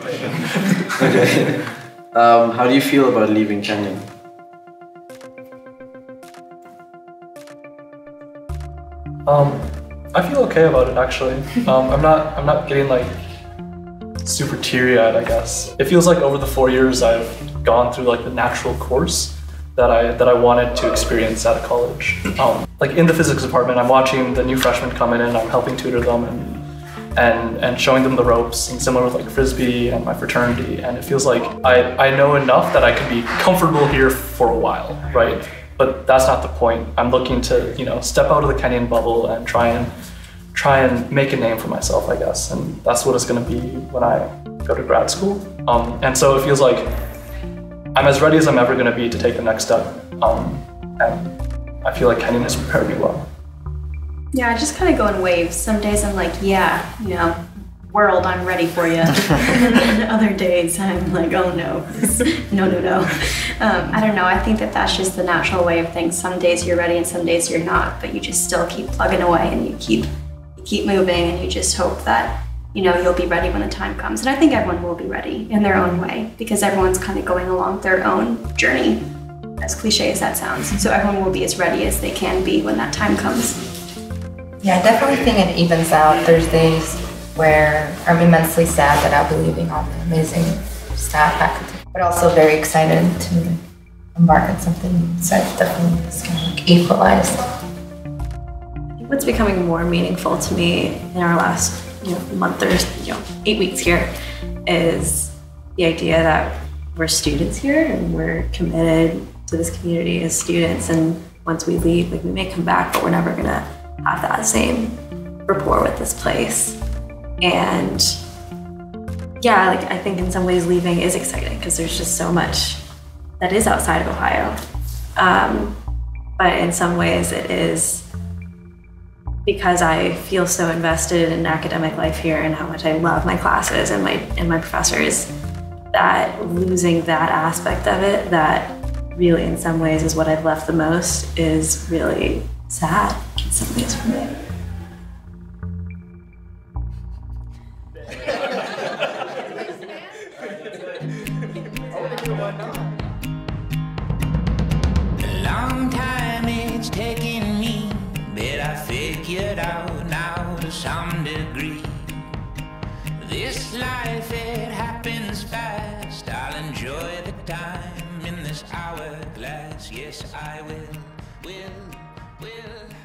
Okay. How do you feel about leaving Kenyon? I feel okay about it actually. I'm not getting like super teary-eyed, I guess. It feels like over the 4 years I've gone through like the natural course that I wanted to experience at a college. Like in the physics department, I'm watching the new freshmen come in and I'm helping tutor them and showing them the ropes, and similar with like Frisbee and my fraternity. And it feels like I know enough that I could be comfortable here for a while, right? But that's not the point. I'm looking to, you know, step out of the Kenyon bubble and try and make a name for myself, I guess. And that's what it's going to be when I go to grad school. And so it feels like I'm as ready as I'm ever going to be to take the next step. And I feel like Kenyon has prepared me well. Yeah, I just kind of go in waves. Some days I'm like, yeah, you know, world, I'm ready for you. And then other days I'm like, oh no, no. I don't know, I think that that's just the natural way of things. Some days you're ready and some days you're not, but you just still keep plugging away and you keep moving, and you just hope that, you know, you'll be ready when the time comes. And I think everyone will be ready in their own way, because everyone's kind of going along their own journey, as cliche as that sounds. So everyone will be as ready as they can be when that time comes. Yeah, I definitely think it evens out. There's days where I'm immensely sad that I'll be leaving all the amazing staff, faculty, but also very excited to embark on something new. So it's definitely just kind of like equalized. What's becoming more meaningful to me in our last month or 8 weeks here is the idea that we're students here and we're committed to this community as students. And once we leave, like, we may come back, but we're never gonna have that same rapport with this place. And yeah, like, I think in some ways leaving is exciting because there's just so much that is outside of Ohio. But in some ways it is because I feel so invested in academic life here and how much I love my classes and my professors, that losing that aspect of it, that really in some ways is what I've left the most, is really sad in some ways for me. A long time it's taken me, but I figured out now to some degree. This life, it happens fast. I'll enjoy the time in this hourglass. Yes, I will.